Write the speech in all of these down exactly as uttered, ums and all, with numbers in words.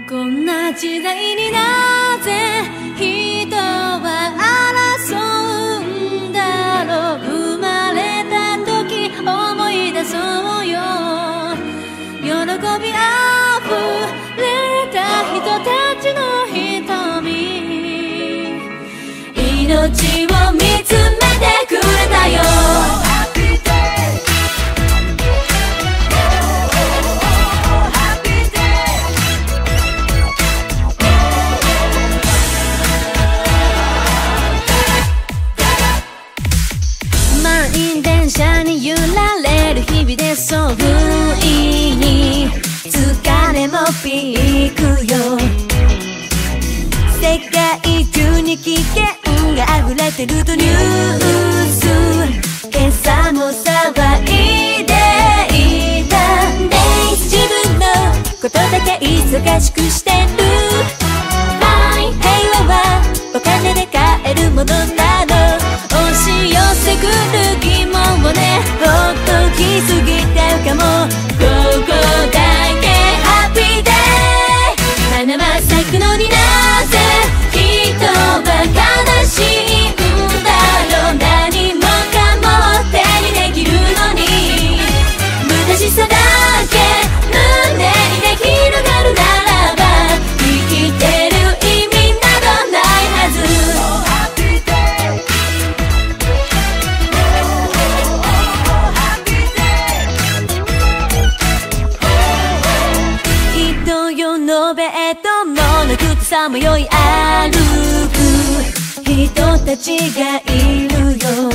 こんな時代になぜ人は争うんだろう。生まれた時思い出そうよ。喜びあふれた人たちの瞳、命を見つめてくれたよ。電車に揺られる日々でそう不意に疲れもピークよ。世界中に危険が溢れてるとニュース、今朝も騒いでいた。自分のことだけ忙しくしてる。平和はお金で買えるものなの。押し寄せくる疑問をね、ほっときすぎてるかも。ここだけハッピーデー。花は咲くのになぜ人は悲しいんだろう。何もかも手にできるのに無駄しさだけ胸にで広がるならば、生きてる意味などないはず。のベッドもなくてさまよい歩く人たちがいるよ。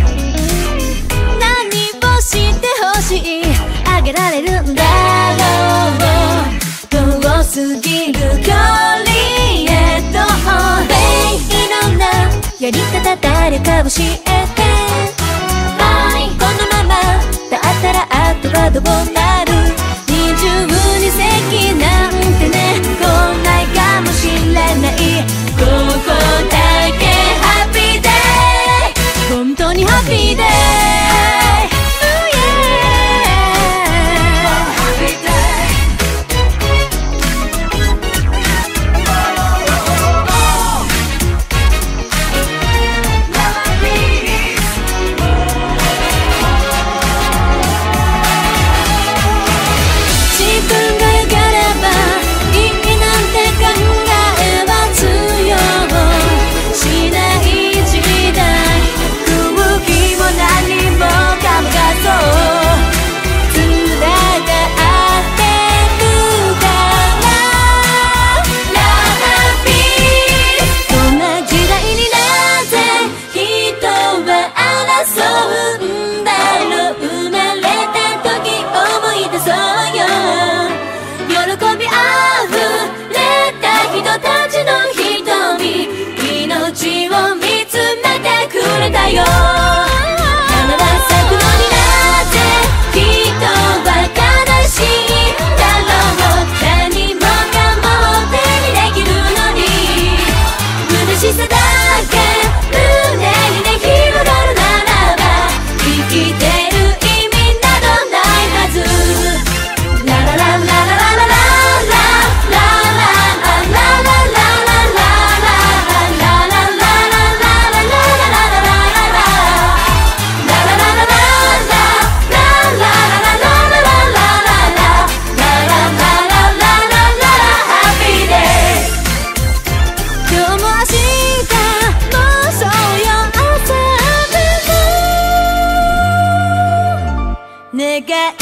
何をしてほしいあげられるんだろう。遠すぎる距離へといろんなやり方誰か教えて。このままだったらあとはどうなる。二重に席なんてね、来ないかもしれない。ここだけハッピーデー。本当にハッピーデー。だよ。花は咲くのになぜ人は悲しいんだろう。何もかも手にできるのに無駄しさだけ胸にね広がるならば、生きてる意味などないはず。ラララララララララララ願